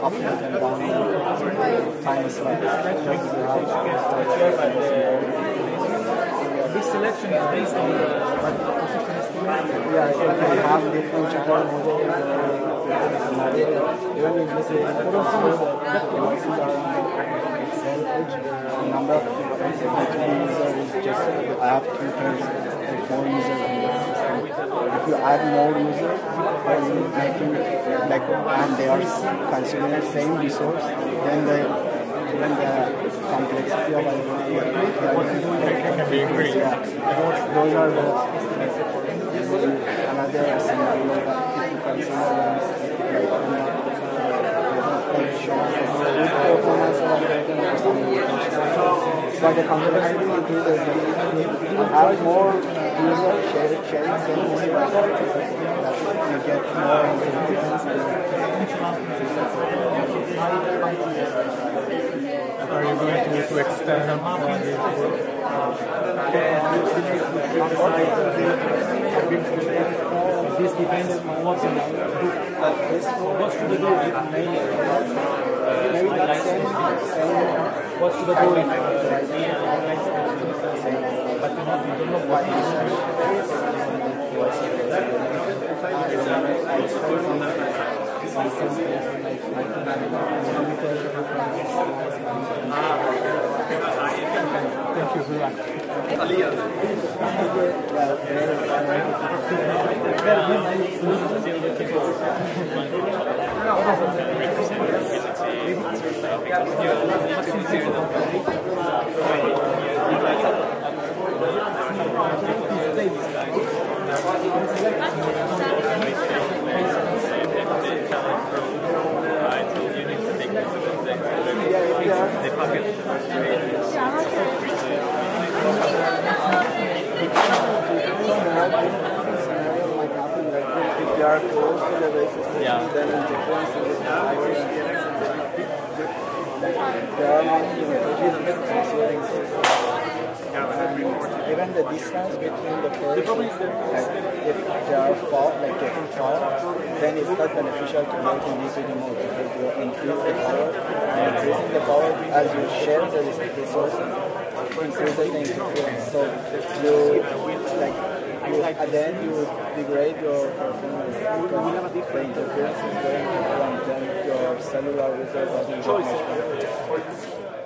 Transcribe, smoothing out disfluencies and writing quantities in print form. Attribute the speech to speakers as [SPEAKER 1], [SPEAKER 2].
[SPEAKER 1] upload and download time slides.
[SPEAKER 2] This selection is based on what the position is selected.
[SPEAKER 1] Yeah, you can have different channel models. Even if this is the number of users is just, I have 2 times or 4 users in this system. If you add more users, then you making like, and they are consuming the same resource, then the complexity of
[SPEAKER 2] can be increased.
[SPEAKER 1] Yeah. Those are the another scenario that if you consider but the complexity increases when you have more user sharing same resource, you get more intelligence.
[SPEAKER 2] Are you going to extend this depends on what should I do if maybe that same what should I do if but you don't know what Thank you very much.
[SPEAKER 1] If they are close to the races, then the difference is there are not even the distance between the persons, if they are far, like getting far, then it's not beneficial to go to DPD mode because you increase the power, and increasing the power as you share the resources increases the interference. So at the end you degrade your performance because the interference is going on, then your cellular result doesn't get much better.